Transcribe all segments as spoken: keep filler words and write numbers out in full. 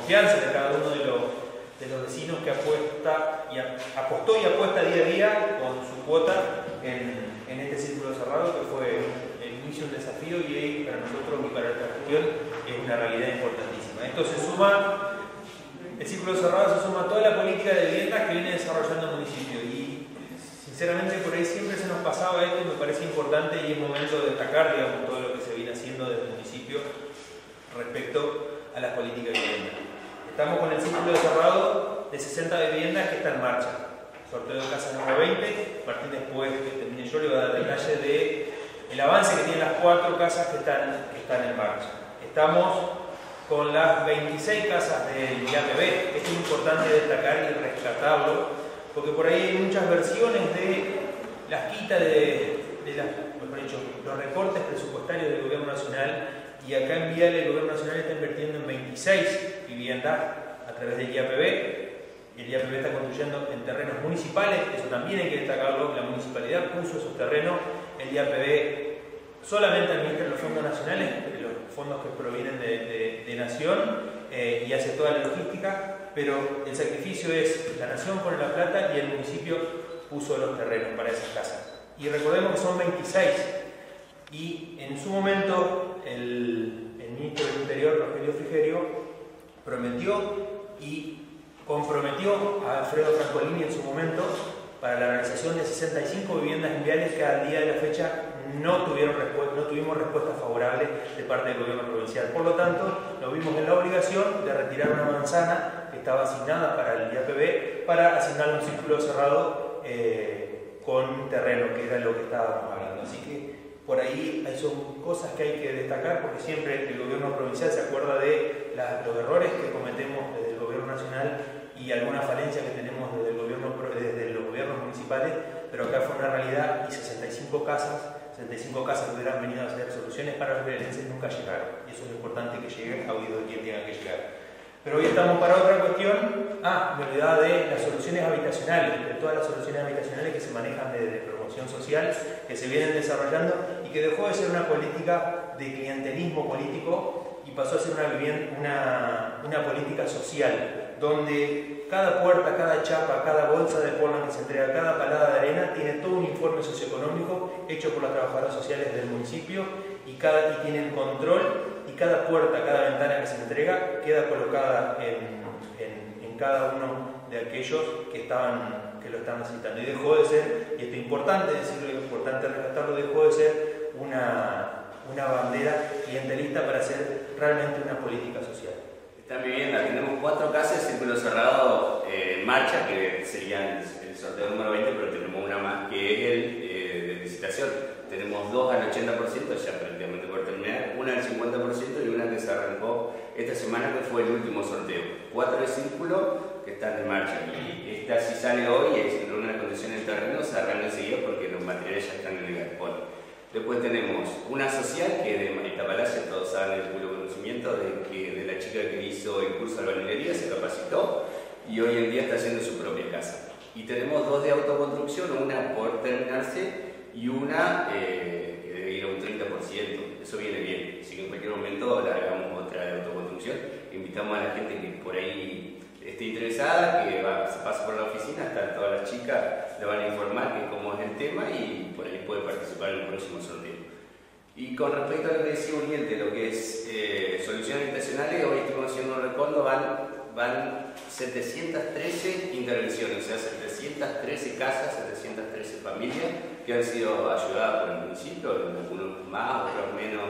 confianza de cada uno de los, de los vecinos que apuesta y a, apostó y apuesta día a día con su cuota en, en este círculo cerrado, que fue el inicio un desafío y para nosotros y para esta gestión es una realidad importantísima. Esto se suma, el círculo cerrado se suma a toda la política de viviendas que viene desarrollando el municipio y sinceramente por ahí siempre se nos pasaba esto y me parece importante y es momento de destacar, digamos, todo lo que se viene haciendo desde el municipio respecto a las políticas de vivienda. Estamos con el círculo cerrado de sesenta viviendas que está en marcha. Sorteo de casa número veinte. Martín, después que termine yo, le va a dar detalles de el avance que tienen las cuatro casas que están, que están en marcha. Estamos con las veintiséis casas del I A P B. Esto es importante destacar y rescatarlo, porque por ahí hay muchas versiones de las quitas de, de las, mejor dicho, los recortes presupuestarios del Gobierno Nacional, y acá en Viale el Gobierno Nacional está invirtiendo en veintiséis viviendas a través del I A P B. El I A P B está construyendo en terrenos municipales, eso también hay que destacarlo. La municipalidad puso esos terrenos, el I A P B solamente administra los fondos nacionales, los fondos que provienen de, de, de Nación, eh, y hace toda la logística, pero el sacrificio es la Nación pone la plata y el municipio puso los terrenos para esas casas. Y recordemos que son veintiséis, y en su momento el, el ministro del Interior, Rogelio Frigerio, prometió y comprometió a Alfredo Francolini en su momento para la realización de sesenta y cinco viviendas en Viales que al día de la fecha no, tuvieron no tuvimos respuesta favorable de parte del gobierno provincial. Por lo tanto, nos vimos en la obligación de retirar una manzana que estaba asignada para el I A P B para asignar un círculo cerrado eh, con un terreno, que era lo que estábamos hablando. Así que por ahí son cosas que hay que destacar, porque siempre el gobierno provincial se acuerda de la, los errores que cometemos desde el gobierno nacional y alguna falencia que tenemos desde, el gobierno, desde los gobiernos municipales, pero acá fue una realidad y sesenta y cinco casas, sesenta y cinco casas que hubieran venido a ser soluciones para los violenses nunca llegaron. Y eso es lo importante, que llegue a oído de quien tenga que llegar. Pero hoy estamos para otra cuestión. Ah, me olvidaba de las soluciones habitacionales, de todas las soluciones habitacionales que se manejan desde promoción social, que se vienen desarrollando y que dejó de ser una política de clientelismo político y pasó a ser una, una, una política social, donde cada puerta, cada chapa, cada bolsa de polvo que se entrega, cada palada de arena tiene todo un informe socioeconómico hecho por las trabajadoras sociales del municipio y, cada, y tienen control, y cada puerta, cada ventana que se entrega queda colocada en, en, en cada uno de aquellos que, estaban, que lo estaban necesitando. Y dejó de ser, y esto es importante decirlo, es importante rescatarlo, dejó de ser una, una bandera clientelista para ser realmente una política social. Están viviendo, tenemos cuatro casas de círculo cerrado eh, en marcha, que serían el sorteo número veinte, pero tenemos una más que es el eh, de licitación. Tenemos dos al ochenta por ciento, ya prácticamente por terminar, una al cincuenta por ciento y una que se arrancó esta semana, que fue el último sorteo. Cuatro de círculo que están en marcha, y esta si sale hoy y se reúnen las condiciones del terreno, se arranca enseguida porque los materiales ya están en el galpón. Después tenemos una social que de Marita Palacio, todos saben el puro conocimiento de que de la chica que hizo el curso de albañilería, se capacitó y hoy en día está haciendo su propia casa. Y tenemos dos de autoconstrucción, una por terminarse y una eh, que debe ir a un treinta por ciento. Eso viene bien, así que en cualquier momento le hagamos otra de autoconstrucción. Invitamos a la gente que por ahí esté interesada, que va, se pase por la oficina, están todas las chicas, le van a informar que cómo es el tema y por ahí puede participar en el próximo sorteo. Y con respecto a lo que decía Uriel de lo que es eh, soluciones habitacionales, hoy estamos haciendo un recuento, van, van setecientas trece intervenciones, o sea, setecientas trece casas, setecientas trece familias que han sido ayudadas por el municipio, algunos más, otros menos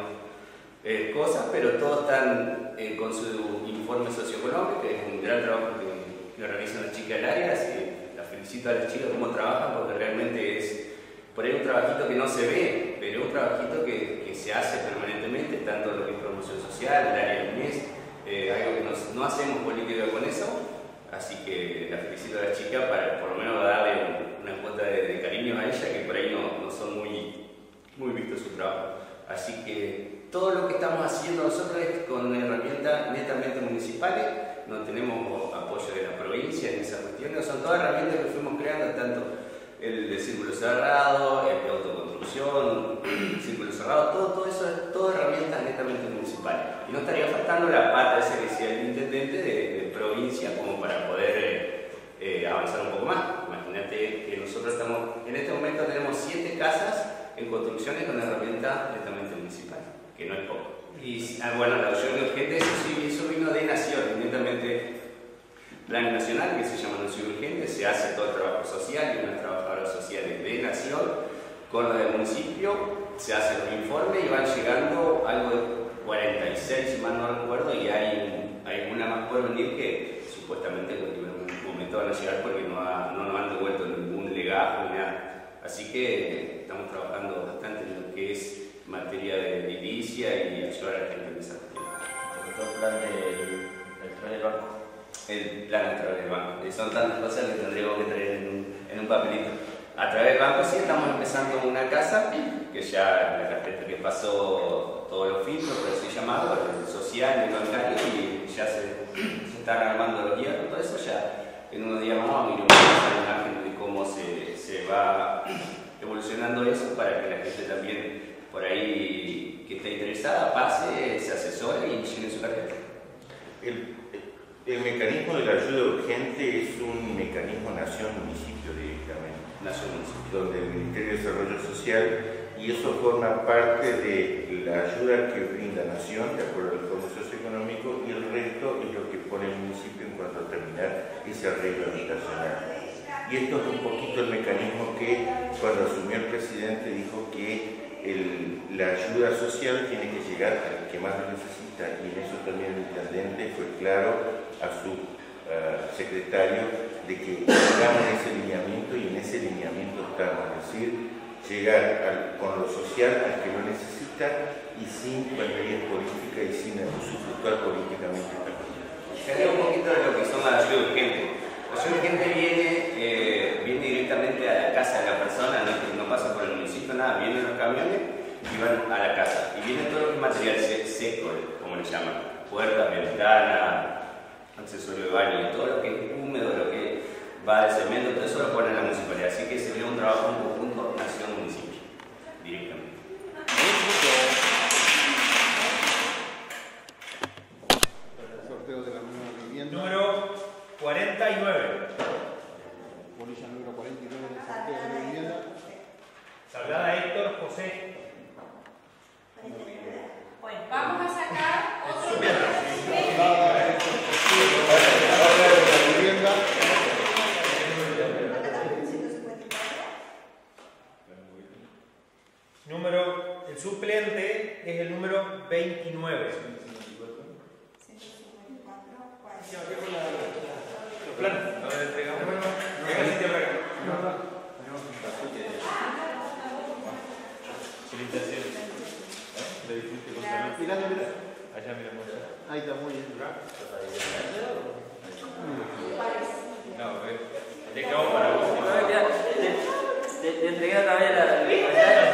eh, cosas, pero todos están eh, con su informe socioeconómico, que es un gran trabajo que, que realizan las chicas del área, así que las felicito a las chicas cómo trabajan, porque realmente es por ahí un trabajito que no se ve, pero un trabajito que, que se hace permanentemente, tanto lo que es promoción social, el área del M E S, eh, algo que nos, no hacemos política con eso, así que la felicito a las chicas para por lo menos darle un, una cuota de, de cariño a ella, que por ahí no, no son muy, muy vistos su trabajo. Así que todo lo que estamos haciendo nosotros es con herramientas netamente municipales, no tenemos apoyo de la provincia en esas cuestiones, son todas herramientas que fuimos creando, tanto el de círculo cerrado, el de autoconstrucción, el círculo cerrado, todo, todo eso, todas herramientas netamente municipales. municipales. Y no estaría faltando la pata esa que decía el intendente de, de provincia como para poder eh, eh, avanzar un poco más. Imagínate que nosotros estamos, en este momento tenemos siete casas en construcciones con herramientas netamente municipales, que no es poco. Y ah, bueno, la opción urgente, eso sí, eso vino de Nación, inmediatamente Plan Nacional, que se llama Nación Urgente, se hace todo el trabajo social y unas trabajadoras sociales de Nación, con lo del municipio, se hace un informe y van llegando algo de cuarenta y seis, si mal no recuerdo, y hay, hay una más por venir que supuestamente en un momento van a llegar porque no, ha, no nos han devuelto ningún legajo ni nada. Así que estamos trabajando bastante en lo que es materia de edilicia y ayudar a la gente en esa cuestión. El plan del, del tren del banco. El plan a través del banco. Y son tantas cosas que tendríamos que traer en un, en un papelito. A través del banco sí estamos empezando una casa que ya la carpeta que pasó todos los filtros, por así llamado, el social, el bancario, y ya se, se están armando los hierros, todo eso ya en unos días más vamos a ir una imagen de cómo se, se va evolucionando eso para que la gente también por ahí que esté interesada pase, se asesore y llene su tarjeta. El, el mecanismo de la ayuda urgente es un mecanismo nación-municipio directamente. Nación-municipio. Donde el Ministerio de Desarrollo Social, y eso forma parte de la ayuda que brinda Nación, de acuerdo al Fondo Socioeconómico, y el resto es lo que pone el municipio en cuanto a terminar ese arreglo habitacional. Y esto es un poquito el mecanismo que cuando asumió el presidente dijo que el, la ayuda social tiene que llegar al que más lo necesita, y en eso también el intendente fue claro a su uh, secretario de que llegamos a ese lineamiento, y en ese lineamiento estamos, es decir, llegar al, con lo social al que lo necesita y sin bandería política y sin usufructuar políticamente esta cuestión. Sería un poquito de lo que son las ayudas urgentes. La ayuda urgente viene, eh, viene directamente a la casa de la persona, no, no pasa por el municipio, nada, vienen los camiones y van a la casa. Y viene todo el material seco, como le llaman, puertas, ventanas, accesorio de baño, y todo lo que es húmedo, lo que va de cemento, todo eso lo pone en la municipalidad. Así que sería un trabajo en conjunto nación-municipio, directamente. Número cuarenta y nueve. Bolilla número cuarenta y nueve del sorteo de la vivienda. Salgada Héctor José. Bueno, vamos a sacar otro. Salgada Héctor José, sorteo de la vivienda. Número, el suplente es el número veintinueve. Los planos, los entregamos. Venga, si te habrá. Felicitaciones. Le dijiste con salud. Mirá, mirá. Allá miramos. Ahí está, muy bien. No, ve. Te quedamos para vos. Te, te, te entregué otra vez la.